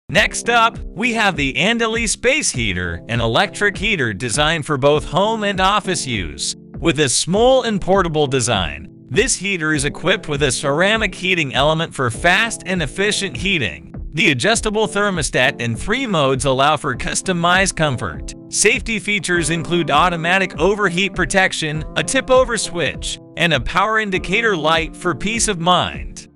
Next up, we have the Andily Space Heater, an electric heater designed for both home and office use. With a small and portable design, this heater is equipped with a ceramic heating element for fast and efficient heating. The adjustable thermostat in 3 modes allow for customized comfort. Safety features include automatic overheat protection, a tip-over switch, and a power indicator light for peace of mind.